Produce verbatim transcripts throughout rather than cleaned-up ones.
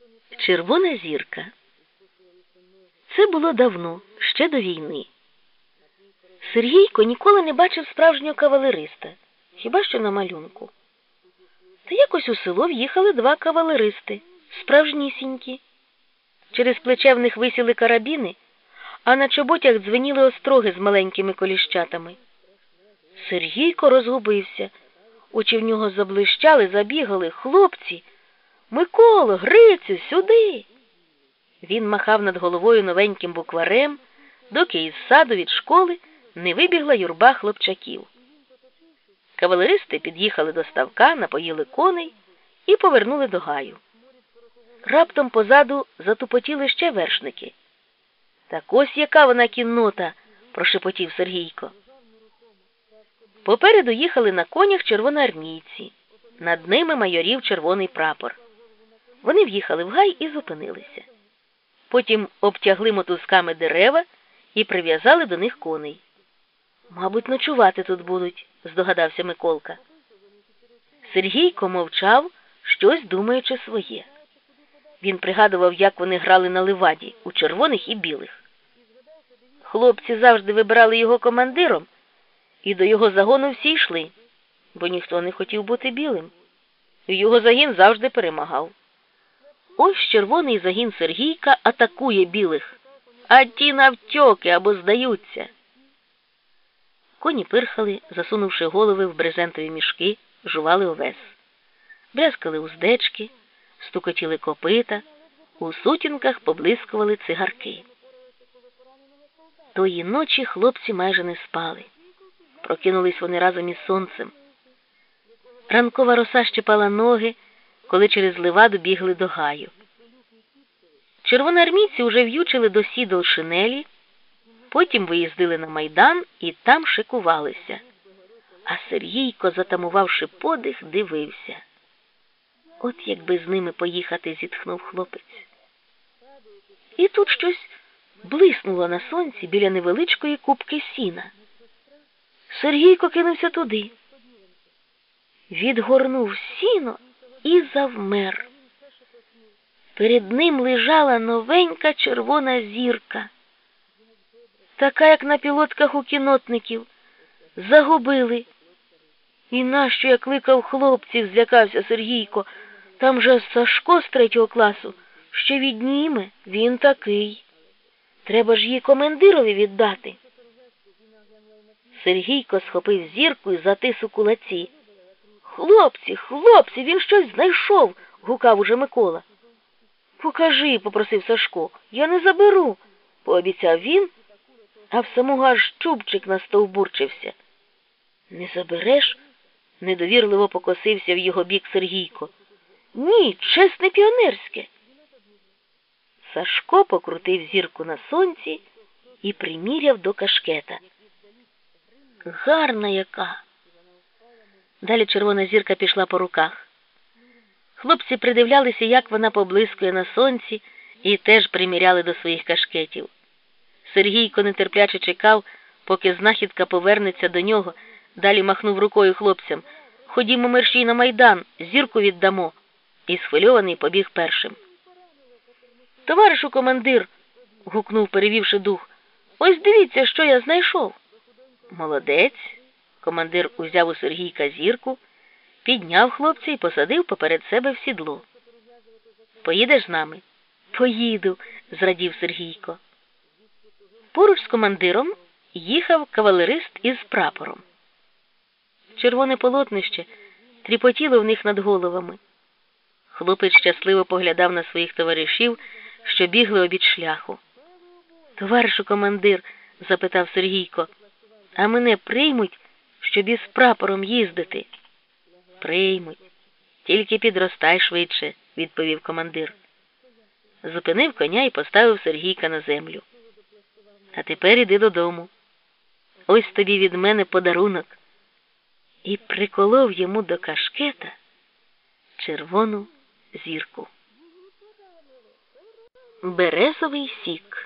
Червона зірка. Це було давно, ще до війни. Сергійко ніколи не бачив справжнього кавалериста, хіба що на малюнку. Та якось у село в'їхали два кавалеристи, справжнісінькі. Через плече в них висіли карабіни, а на чоботях дзвеніли остроги з маленькими коліщатами. Сергійко розгубився. Очі в нього заблищали, забігали. Хлопці! Миколо, Грицю, сюди! Він махав над головою новеньким букварем, доки із саду від школи не вибігла юрба хлопчаків. Кавалеристи під'їхали до ставка, напоїли коней і повернули до гаю. Раптом позаду затупотіли ще вершники. «Так ось яка вона кіннота!» – прошепотів Сергійко. Попереду їхали на конях червоноармійці. Над ними майорів червоний прапор. Вони в'їхали в гай і зупинилися. Потім обтягли мотузками дерева і прив'язали до них коней. «Мабуть, ночувати тут будуть», – здогадався Миколка. Сергійко мовчав, щось думаючи своє. Він пригадував, як вони грали на ливаді, у червоних і білих. Хлопці завжди вибирали його командиром, і до його загону всі йшли, бо ніхто не хотів бути білим. І його загін завжди перемагав. Ось червоний загін Сергійка атакує білих, а ті навтьоки або здаються. Коні пирхали, засунувши голови в брезентові мішки, жували овес. Брязкали уздечки, стукотіли копита, у сутінках поблискували цигарки. Тої ночі хлопці майже не спали. Прокинулись вони разом із сонцем. Ранкова роса щепала ноги, коли через ливаду бігли до гаю. Червоноармійці уже в'ючили до сідол шинелі, потім виїздили на майдан і там шикувалися. А Сергійко, затамувавши подих, дивився. От якби з ними поїхати, зітхнув хлопець. І тут щось блиснуло на сонці біля невеличкої купки сіна. Сергійко кинувся туди. Відгорнув сіно і завмер. Перед ним лежала новенька червона зірка. Така, як на пілотках у кінотників. Загубили. І нащо я кликав хлопців, злякався Сергійко. Там же Сашко з третього класу. Ще відніме, він такий. Треба ж її командирові віддати. Сергійко схопив зірку і затис у кулаці. «Хлопці, хлопці, він щось знайшов!» – гукав уже Микола. «Покажи», – попросив Сашко. «Я не заберу», – пообіцяв він, а в самого аж чубчик настовбурчився. «Не забереш?» – недовірливо покосився в його бік Сергійко. «Ні, чесне піонерське». Сашко покрутив зірку на сонці і приміряв до кашкета. Гарна яка! Далі червона зірка пішла по руках. Хлопці придивлялися, як вона поблискує на сонці, і теж приміряли до своїх кашкетів. Сергійко нетерпляче чекав, поки знахідка повернеться до нього, далі махнув рукою хлопцям. «Ходімо мерщій на майдан, зірку віддамо!» І схвильований побіг першим. «Товаришу командир!» – гукнув, перевівши дух. «Ось дивіться, що я знайшов!» «Молодець!» – командир узяв у Сергійка зірку, підняв хлопця і посадив поперед себе в сідло. «Поїдеш з нами?» «Поїду!» – зрадів Сергійко. Поруч з командиром їхав кавалерист із прапором. Червоне полотнище тріпотіло в них над головами. Хлопець щасливо поглядав на своїх товаришів, що бігли обід шляху. «Товаришу командир», – запитав Сергійко, – «а мене приймуть, щоб із прапором їздити?» «Приймуть. Тільки підростай швидше», – відповів командир. Зупинив коня і поставив Сергійка на землю. «А тепер іди додому. Ось тобі від мене подарунок». І приколов йому до кашкета червону зірку. Березовий сік.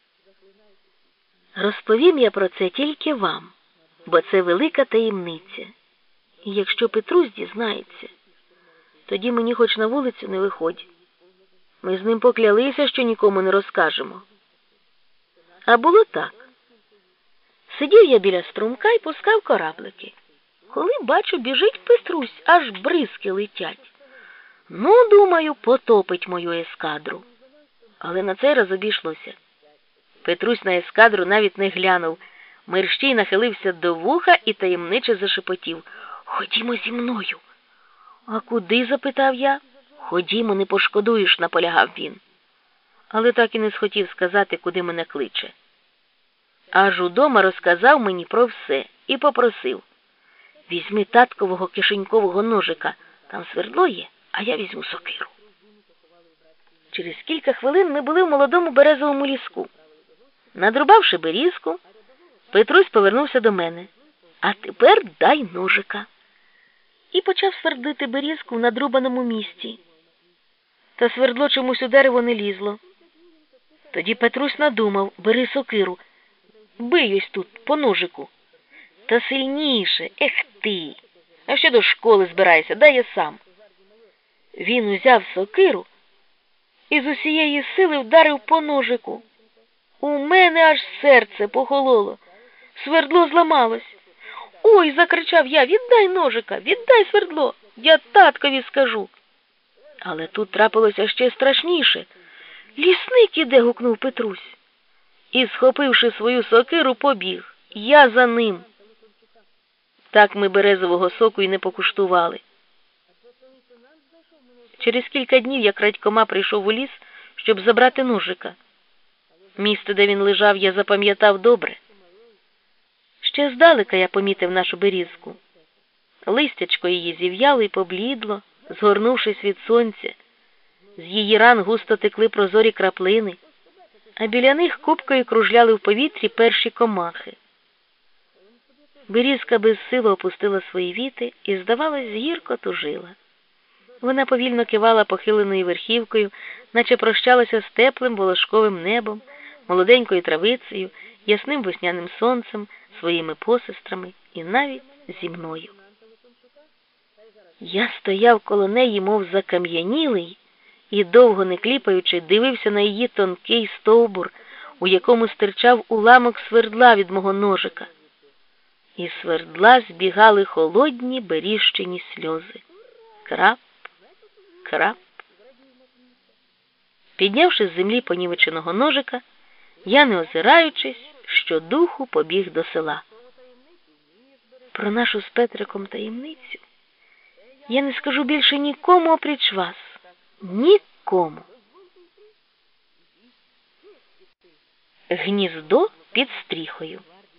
Розповім я про це тільки вам, бо це велика таємниця. І якщо Петрусь дізнається, тоді мені хоч на вулицю не виходь. Ми з ним поклялися, що нікому не розкажемо. А було так. Сидів я біля струмка і пускав кораблики. Коли, бачу, біжить Петрусь, аж бризки летять. Ну, думаю, потопить мою ескадру. Але на цей раз обійшлося. Петрусь на ескадру навіть не глянув. Мерщій нахилився до вуха і таємниче зашепотів: «Ходімо зі мною». «А куди?» – запитав я. «Ходімо, не пошкодуєш», – наполягав він. Але так і не схотів сказати, куди мене кличе. Аж удома розказав мені про все і попросив: «Візьми таткового кишенькового ножика, там свердло є, а я візьму сокиру». Через кілька хвилин ми були в молодому березовому ліску. Надрубавши берізку, Петрусь повернувся до мене: «А тепер дай ножика». І почав свердлити берізку в надрубаному місці. Та свердло чомусь у дерево не лізло. Тоді Петрусь надумав: «Бери сокиру, бий ось тут, по ножику». Та сильніше, ех ти! А що до школи збираєшся, дай я сам. Він узяв сокиру і з усієї сили вдарив по ножику. У мене аж серце похололо, свердло зламалось. «Ой!» – закричав я: «Віддай ножика, віддай свердло, я таткові скажу». Але тут трапилося ще страшніше. «Лісник іде!» – гукнув Петрусь. І, схопивши свою сокиру, побіг. Я за ним. Так ми березового соку й не покуштували. Через кілька днів я крадькома прийшов у ліс, щоб забрати ножика. Місце, де він лежав, я запам'ятав добре. Ще здалека я помітив нашу берізку. Листячко її зів'яло й поблідло, згорнувшись від сонця. З її ран густо текли прозорі краплини, а біля них купкою кружляли в повітрі перші комахи. Берізка безсило опустила свої віти і, здавалось, гірко тужила. Вона повільно кивала похиленою верхівкою, наче прощалася з теплим волошковим небом, молоденькою травицею, ясним весняним сонцем, своїми посестрами і навіть зі мною. Я стояв коло неї, мов закам'янілий, і, довго не кліпаючи, дивився на її тонкий стовбур, у якому стирчав уламок свердла від мого ножика. І свердла збігали холодні беріщині сльози. Крап, крап. Піднявши з землі понівеченого ножика, я, не озираючись, щодуху побіг до села. Про нашу з Петриком таємницю я не скажу більше нікому опріч вас. Нікому. Гніздо під стріхою.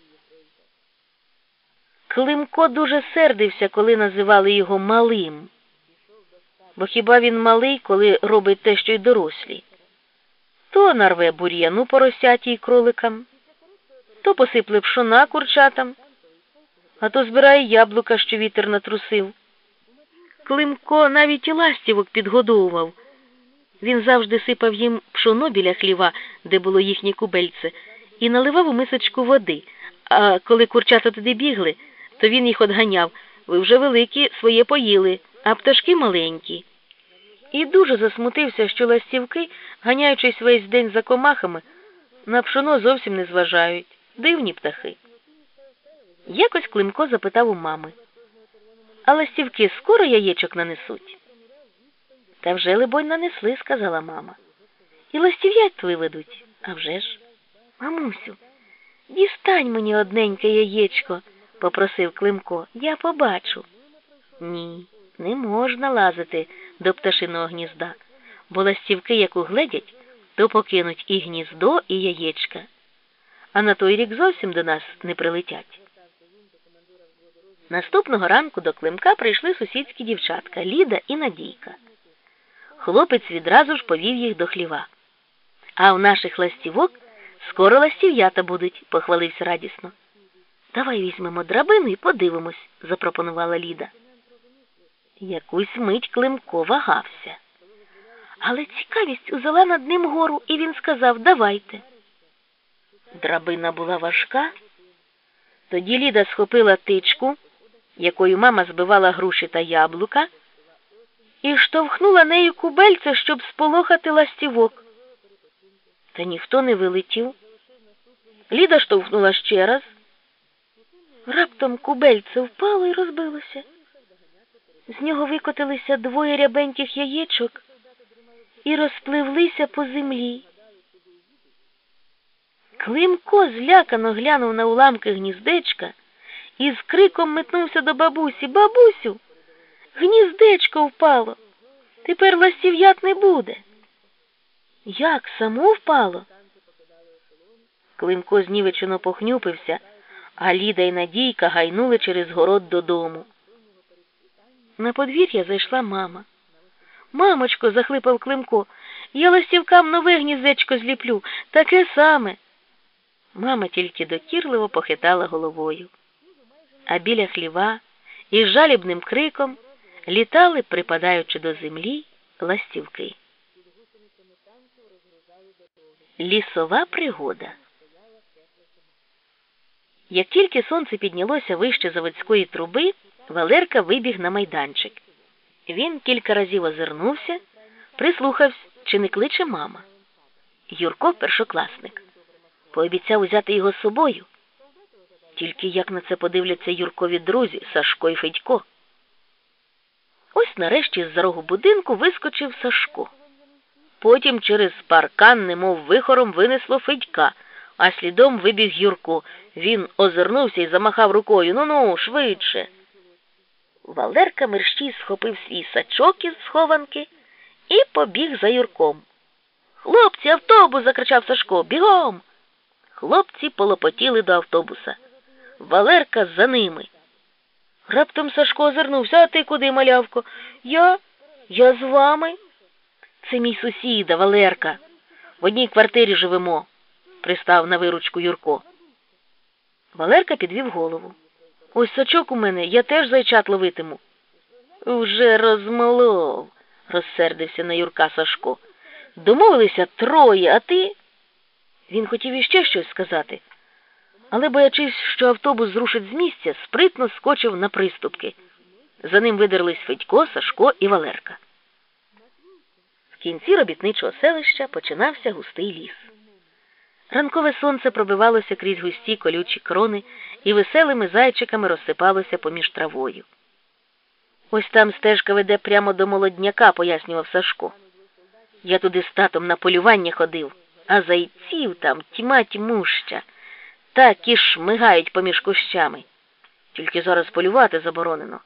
Климко дуже сердився, коли називали його малим. Бо хіба він малий, коли робить те, що й дорослі? То нарве бур'яну поросяті й кроликам, то посипле пшона курчатам, а то збирає яблука, що вітер натрусив. Климко навіть і ластівок підгодовував. Він завжди сипав їм пшоно біля хліва, де було їхнє кубельце, і наливав у мисочку води. А коли курчата туди бігли, то він їх одганяв: «Ви вже великі, своє поїли, а пташки маленькі». І дуже засмутився, що ластівки, ганяючись весь день за комахами, на пшоно зовсім не зважають. Дивні птахи. Якось Климко запитав у мами: «А ластівки скоро яєчок нанесуть?» «Та вже, либонь, нанесли», – сказала мама. «І ластів'ят виведуть?» «А вже ж». «Мамусю, дістань мені одненьке яєчко», – попросив Климко. «Я побачу». «Ні, не можна лазити до пташиного гнізда, бо ластівки, як угледять, то покинуть і гніздо, і яєчка. А на той рік зовсім до нас не прилетять». Наступного ранку до Климка прийшли сусідські дівчатка Ліда і Надійка. Хлопець відразу ж повів їх до хліва. «А у наших ластівок скоро ластів'ята будуть», – похвалився радісно. «Давай візьмемо драбину і подивимось», – запропонувала Ліда. Якусь мить Климко вагався. Але цікавість узяла над ним гору, і він сказав: «Давайте». Драбина була важка. Тоді Ліда схопила тичку, якою мама збивала груші та яблука, і штовхнула нею кубельце, щоб сполохати ластівок. Та ніхто не вилетів. Ліда штовхнула ще раз. Раптом кубельце впало і розбилося. З нього викотилися двоє рябеньких яєчок і розпливлися по землі. Климко злякано глянув на уламки гніздечка і з криком метнувся до бабусі. «Бабусю, гніздечко впало! Тепер ластів'ят не буде!» «Як, само впало?» Климко знівечено похнюпився, а Ліда й Надійка гайнули через город додому. На подвір'я зайшла мама. «Мамочко», – захлипав Климко, – «я ластівкам нове гніздечко зліплю, таке саме». Мама тільки докірливо похитала головою. А біля хліва із жалібним криком літали, припадаючи до землі, ластівки. Лісова пригода. Як тільки сонце піднялося вище заводської труби, Валерка вибіг на майданчик. Він кілька разів озирнувся, прислухався, чи не кличе мама. Юрко – першокласник. Пообіцяв узяти його з собою. Тільки як на це подивляться Юркові друзі Сашко і Федько. Ось нарешті з-за рогу будинку вискочив Сашко. Потім через паркан, немов вихором, винесло Федька, а слідом вибіг Юрко. Він озирнувся і замахав рукою. «Ну-ну, швидше!» Валерка мерщій схопив свій сачок із схованки і побіг за Юрком. «Хлопці, автобус!» – закричав Сашко. «Бігом!» Хлопці полопотіли до автобуса. Валерка за ними. Раптом Сашко озирнувся. «А ти куди, малявко?» «Я? Я з вами?» «Це мій сусіда, Валерка. В одній квартирі живемо», – пристав на виручку Юрко. Валерка підвів голову. «Ось сачок у мене, я теж зайчат ловитиму». «Вже розмолов», – розсердився на Юрка Сашко. «Домовилися троє, а ти...» Він хотів іще щось сказати, але, боячись, що автобус зрушить з місця, спритно скочив на приступки. За ним видерлись Федько, Сашко і Валерка. В кінці робітничого селища починався густий ліс. Ранкове сонце пробивалося крізь густі колючі крони і веселими зайчиками розсипалося поміж травою. «Ось там стежка веде прямо до молодняка», – пояснював Сашко. «Я туди з татом на полювання ходив, а зайців там тьма тьмуща, так і шмигають поміж кущами. Тільки зараз полювати заборонено».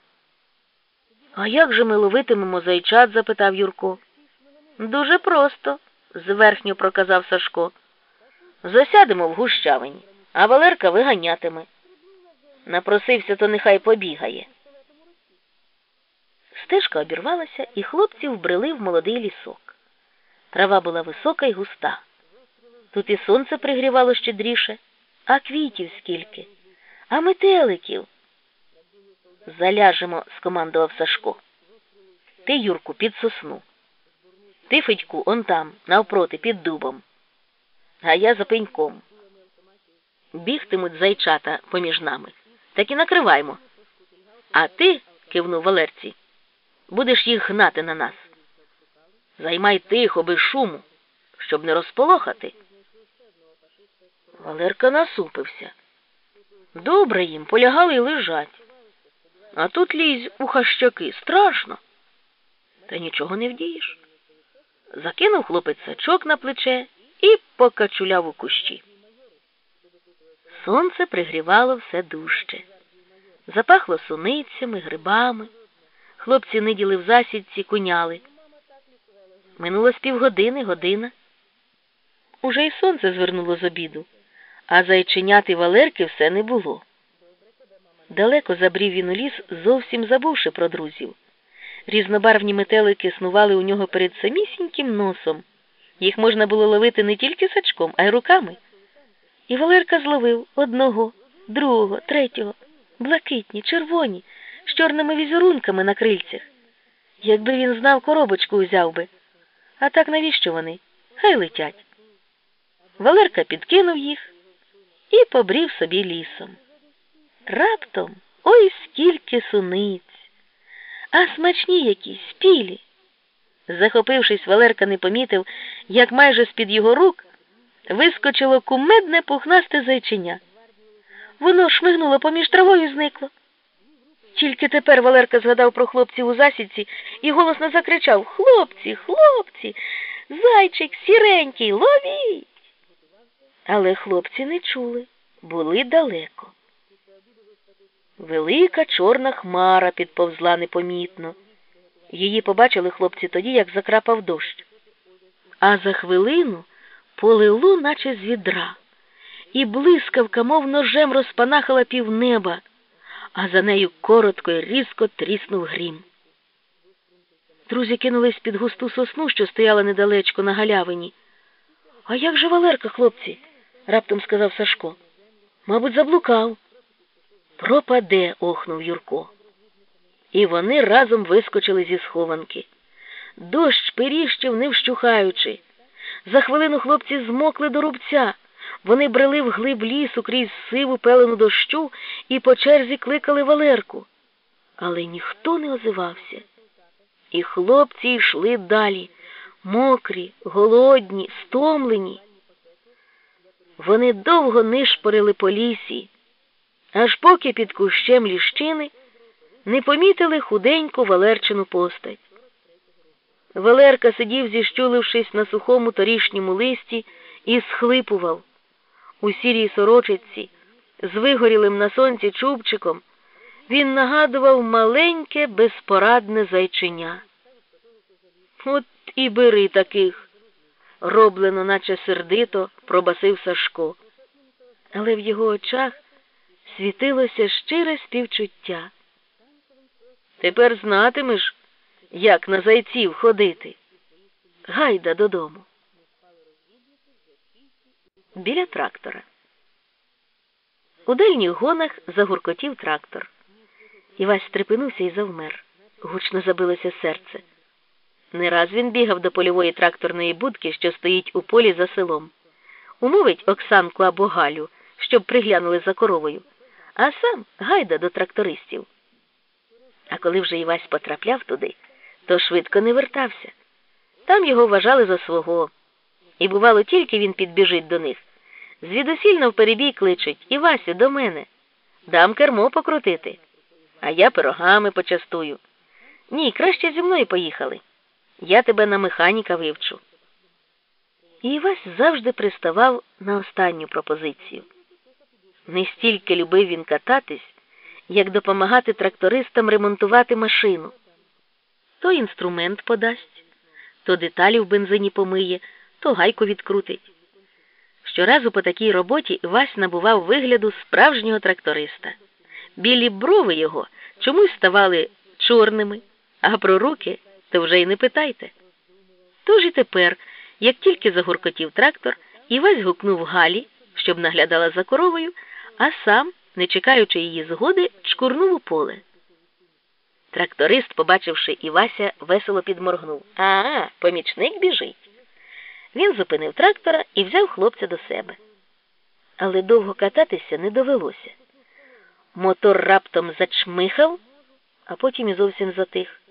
«А як же ми ловитимемо зайчат?» – запитав Юрко. «Дуже просто», – зверхньо проказав Сашко. «Засядемо в гущавині, а Валерка виганятиме. Напросився, то нехай побігає». Стежка обірвалася, і хлопці вбрели в молодий лісок. Трава була висока і густа. Тут і сонце пригрівало щедріше, а квітів скільки, а метеликів. «Заляжемо», – скомандував Сашко. «Ти, Юрку, під сосну. Ти, Федьку, он там, навпроти, під дубом. А я за пеньком. Бігтимуть зайчата поміж нами. Так і накриваймо. А ти, – кивнув Валерці, – будеш їх гнати на нас. Займай тихо, без шуму, щоб не розполохати». Валерка насупився. Добре їм, полягали й лежать. А тут лізь у хащаки, страшно. Та нічого не вдієш. Закинув хлопець сачок на плече і покачуляв у кущі. Сонце пригрівало все дужче. Запахло суницями, грибами. Хлопці ниділи в засідці, куняли. Минуло з півгодини, година. Уже й сонце звернуло з обіду, а зайченят і Валерки все не було. Далеко забрів він у ліс, зовсім забувши про друзів. Різнобарвні метелики снували у нього перед самісіньким носом. Їх можна було ловити не тільки сачком, а й руками. І Валерка зловив одного, другого, третього, блакитні, червоні, з чорними візерунками на крильцях. Якби він знав, коробочку узяв би. А так навіщо вони? Хай летять. Валерка підкинув їх і побрів собі лісом. Раптом ой скільки суниць! А смачні якісь, спілі, Захопившись, Валерка не помітив, як майже з-під його рук вискочило кумедне пухнасте зайченя. Воно шмигнуло поміж травою і зникло. Тільки тепер Валерка згадав про хлопців у засідці і голосно закричав: «Хлопці, хлопці, зайчик сіренький, ловіть!» Але хлопці не чули, були далеко. Велика чорна хмара підповзла непомітно. Її побачили хлопці тоді, як закрапав дощ. А за хвилину полило, наче з відра, і блискавка, мов ножем, розпанахала півнеба, а за нею коротко й різко тріснув грім. Друзі кинулись під густу сосну, що стояла недалечко на галявині. «А як же Валерка, хлопці?» – раптом сказав Сашко. «Мабуть, заблукав». «Пропаде!» – охнув Юрко. І вони разом вискочили зі схованки. Дощ періщив, не вщухаючи. За хвилину хлопці змокли до рубця. Вони брели вглиб лісу крізь сиву пелену дощу і по черзі кликали Валерку. Але ніхто не озивався. І хлопці йшли далі, мокрі, голодні, стомлені. Вони довго нишпорили по лісі, аж поки під кущем ліщини не помітили худеньку Валерчину постать. Валерка сидів, зіщулившись на сухому торішньому листі, і схлипував. У сірій сорочиці, з вигорілим на сонці чубчиком, він нагадував маленьке, безпорадне зайченя. «От і бери таких!» – роблено, наче сердито, пробасив Сашко. Але в його очах світилося щире співчуття. «Тепер знатимеш, як на зайців ходити. Гайда додому». Біля трактора. У дальніх гонах загуркотів трактор. Івась стрепенувся і завмер. Гучно забилося серце. Не раз він бігав до польової тракторної будки, що стоїть у полі за селом. Умовить Оксанку або Галю, щоб приглянули за коровою, а сам гайда до трактористів. А коли вже Івась потрапляв туди, то швидко не вертався. Там його вважали за свого. І бувало, тільки він підбіжить до них, звідусіль навперебій кличуть: «Івасю, до мене! Дам кермо покрутити, а я пирогами почастую. Ні, краще зі мною поїхали. Я тебе на механіка вивчу». І Івась завжди приставав на останню пропозицію. Не стільки любив він кататись, як допомагати трактористам ремонтувати машину. То інструмент подасть, то деталі в бензині помиє, то гайку відкрутить. Щоразу по такій роботі Івась набував вигляду справжнього тракториста. Білі брови його чомусь ставали чорними, а про руки то вже й не питайте. Тож і тепер, як тільки загуркотів трактор, Івась гукнув Галі, щоб наглядала за коровою, а сам, не чекаючи її згоди, чкурнув у поле. Тракторист, побачивши Івася, весело підморгнув. «А, помічник біжить». Він зупинив трактора і взяв хлопця до себе. Але довго кататися не довелося. Мотор раптом зачмихав, а потім і зовсім затих.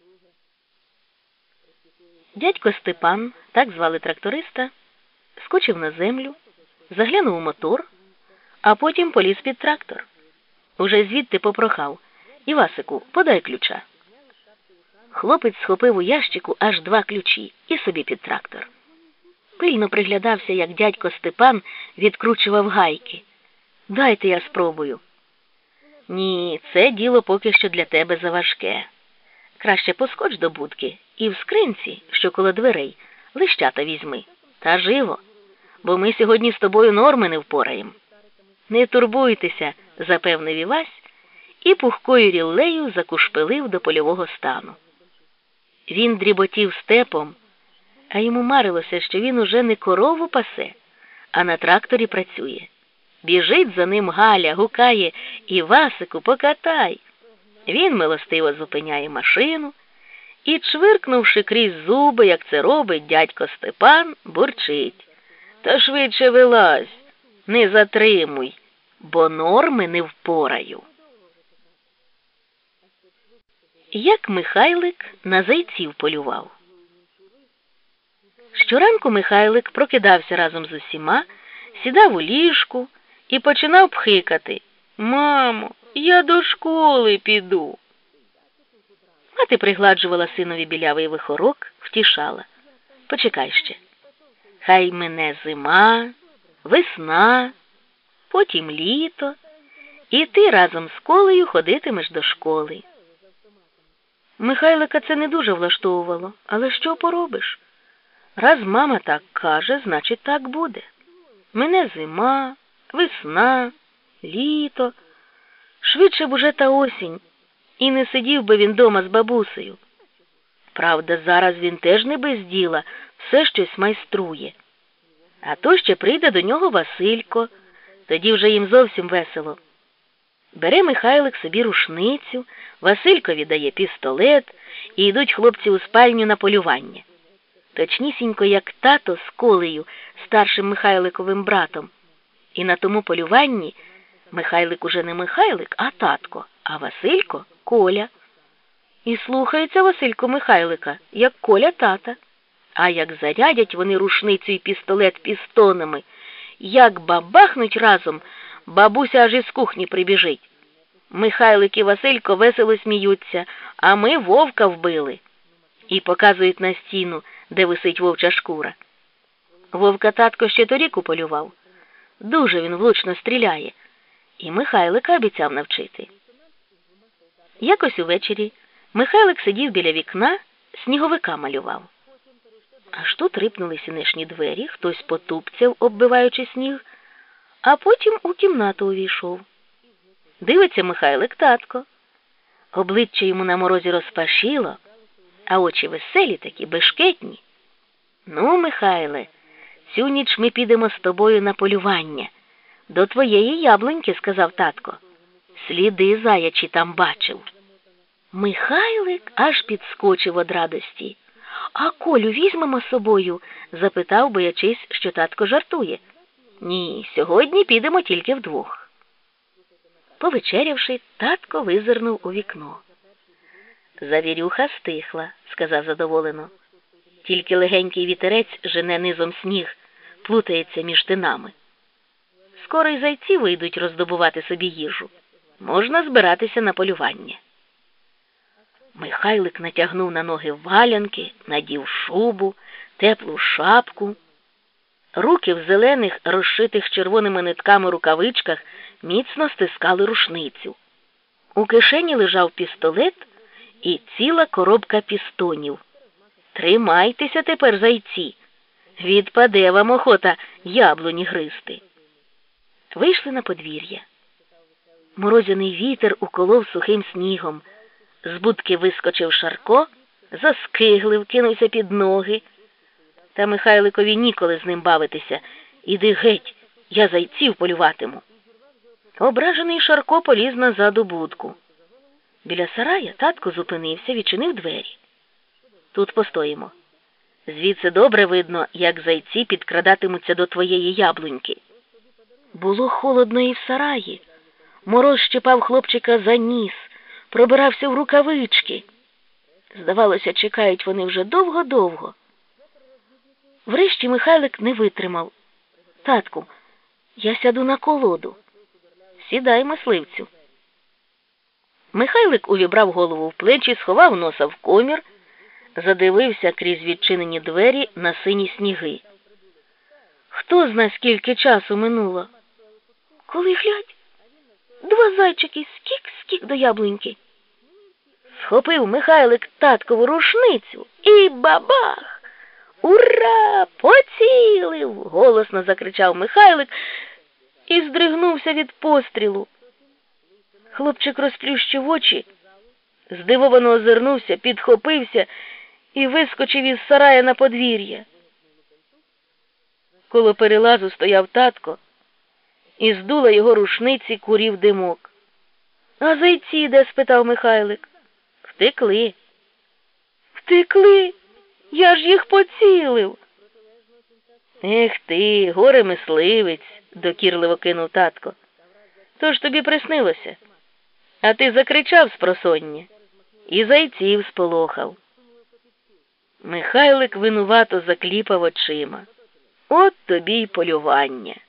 Дядько Степан, так звали тракториста, скочив на землю, заглянув у мотор, а потім поліз під трактор. Уже звідти попрохав: «Івасику, подай ключа». Хлопець схопив у ящику аж два ключі і собі під трактор. Пильно приглядався, як дядько Степан відкручував гайки. «Дайте я спробую». «Ні, це діло поки що для тебе заважке. Краще поскоч до будки і в скринці, що коло дверей, лищата візьми. Та живо, бо ми сьогодні з тобою норми не впораєм». «Не турбуйтеся», – запевнив Івась, і пухкою ріллею закушпилив до польового стану. Він дріботів степом, а йому марилося, що він уже не корову пасе, а на тракторі працює. Біжить за ним Галя, гукає: «Івасику, покатай!» Він милостиво зупиняє машину і, чвиркнувши крізь зуби, як це робить дядько Степан, бурчить: «Та швидше вилазь, не затримуй, бо норми не впораю». Як Михайлик на зайців полював. Щоранку Михайлик прокидався разом з усіма, сідав у ліжку і починав пхикати: «Мамо, я до школи піду». Мати пригладжувала синові білявий вихорок, втішала: «Почекай ще. Хай мине зима, весна, потім літо, і ти разом з Колею ходитимеш до школи». Михайлика це не дуже влаштовувало, але що поробиш? Раз мама так каже, значить так буде. Мине зима, весна, літо, швидше б уже та осінь, і не сидів би він дома з бабусею. Правда, зараз він теж не без діла, все щось майструє. А то ще прийде до нього Василько, тоді вже їм зовсім весело. Бере Михайлик собі рушницю, Василькові дає пістолет, і йдуть хлопці у спальню на полювання. Точнісінько, як тато з Колею, старшим Михайликовим братом. І на тому полюванні Михайлик уже не Михайлик, а татко, а Василько – Коля. І слухається Василько Михайлика, як Коля тата. А як зарядять вони рушницю і пістолет пістонами, як бабахнуть разом, бабуся аж із кухні прибіжить. Михайлик і Василько весело сміються, а ми вовка вбили. І показують на стіну, де висить вовча шкура. Вовка татко ще торік уполював. Дуже він влучно стріляє. І Михайлика обіцяв навчити. Якось увечері Михайлик сидів біля вікна, сніговика малював. Аж тут рипнули сінешні двері, хтось потупцяв, оббиваючи сніг, а потім у кімнату увійшов. Дивиться Михайлик татко. Обличчя йому на морозі розпашіло, а очі веселі такі, бешкетні. «Ну, Михайле, цю ніч ми підемо з тобою на полювання. До твоєї яблуньки», – сказав татко. «Сліди заячі там бачив». Михайлик аж підскочив од радості. «А Колю візьмемо з собою?» – запитав, боячись, що татко жартує. «Ні, сьогодні підемо тільки вдвох». Повечерявши, татко визирнув у вікно. «Завірюха стихла», – сказав задоволено. «Тільки легенький вітерець жене низом сніг, плутається між тинами. Скоро й зайці вийдуть роздобувати собі їжу. Можна збиратися на полювання». Михайлик натягнув на ноги валянки, надів шубу, теплу шапку. Руки в зелених, розшитих червоними нитками рукавичках міцно стискали рушницю. У кишені лежав пістолет і ціла коробка пістонів. «Тримайтеся тепер, зайці! Відпаде вам охота яблуні гризти!» Вийшли на подвір'я. Морозяний вітер уколов сухим снігом. З будки вискочив Шарко, заскиглив, кинувся під ноги. Та Михайликові ніколи з ним бавитися. «Іди геть, я зайців полюватиму». Ображений Шарко поліз назад у будку. Біля сарая татко зупинився, відчинив двері. «Тут постоїмо. Звідси добре видно, як зайці підкрадатимуться до твоєї яблуньки». Було холодно і в сараї. Мороз щепав хлопчика за ніс, пробирався в рукавички. Здавалося, чекають вони вже довго-довго. Врешті Михайлик не витримав. «Татку, я сяду на колоду». «Сідай, мисливцю». Михайлик увібрав голову в плечі, сховав носа в комір, задивився крізь відчинені двері на сині сніги. Хто зна, скільки часу минуло? Коли глядь, два зайчики скік-скік до яблуньки. Схопив Михайлик таткову рушницю і бабах! «Ура! Поцілив!» – голосно закричав Михайлик і здригнувся від пострілу. Хлопчик розплющив очі, здивовано озирнувся, підхопився і вискочив із сарая на подвір'я. Коло перелазу стояв татко, і з дула його рушниці курів димок. «А зайці де?» – спитав Михайлик. «Втекли». «Втекли? Я ж їх поцілив». «Ех ти, горе-мисливець!» – докірливо кинув татко. «То ж тобі приснилося. А ти закричав спросоння і зайців сполохав». Михайлик винувато закліпав очима. От тобі й полювання.